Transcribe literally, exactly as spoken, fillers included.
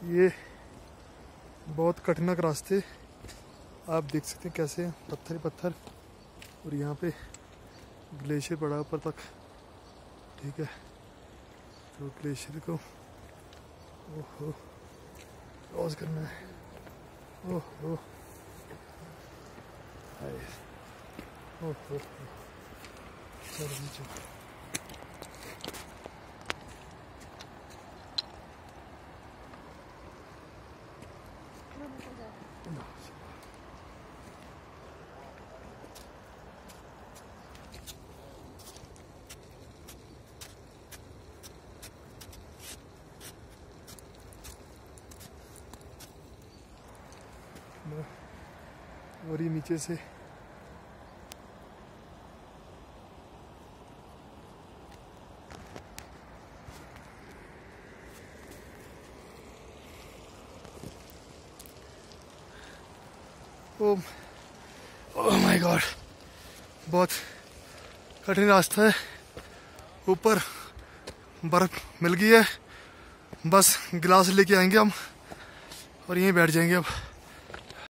ये बहुत कठिनाक रास्ते आप देख सकते हैं कैसे पत्थर ही पत्थर, और यहाँ पे ग्लेशियर पड़ा ऊपर तक। ठीक है, तो ग्लेशियर को ओहो क्रॉस करना है। ओहो ओहो चलो नीचे। और ये नीचे से ओ ओह माय गॉड, बहुत कठिन रास्ता है। ऊपर बर्फ मिल गई है, बस गिलास लेके आएंगे हम और यहीं बैठ जाएंगे अब।